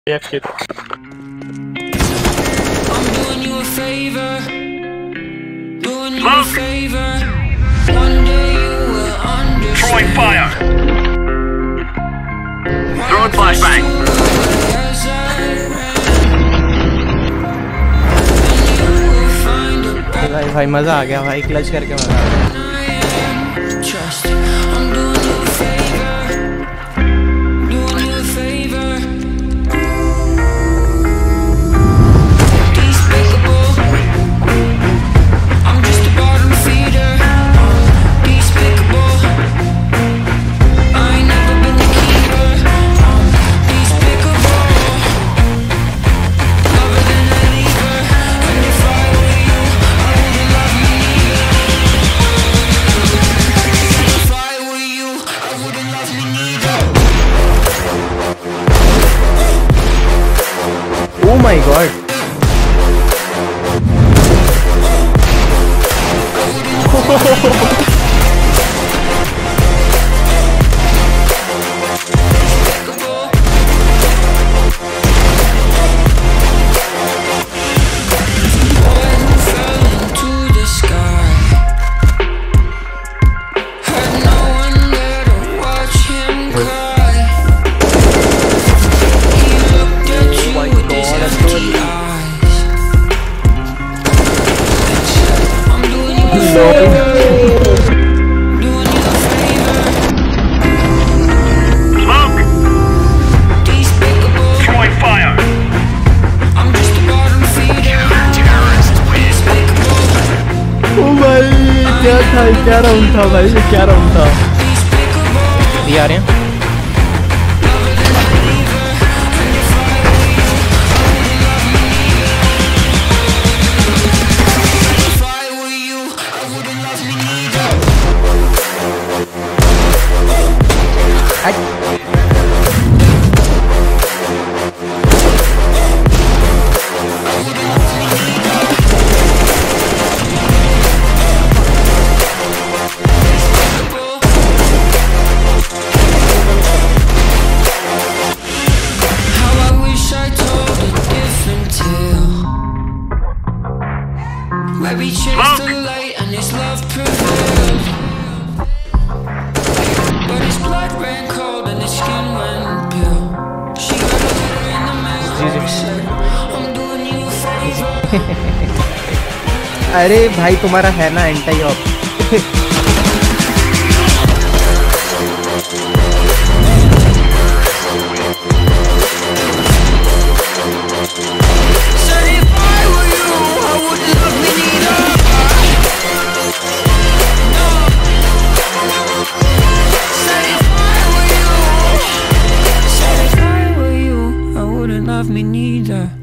AK. I'm doing you a favor. Doing you a favor. One day you will understand. Throwing fire. Throwing flashbang. भाई मजा आ गया भाई, clutch करके मजा आ गया। Oh my god. क्या राउंड था भाई, ये क्या राउंड था। ये आ रहे हैं। Where we chased the light and his love prevailed, but his blood ran cold and his skin went pale. She got a letter in the mail, said, I'm doing you a favor. अरे भाई तुम्हारा है ना एंटी ऑफ। Love me neither.